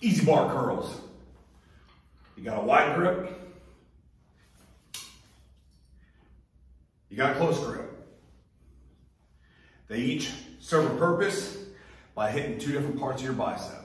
EZ bar curls. You got a wide grip. You got a close grip. They each serve a purpose by hitting two different parts of your bicep.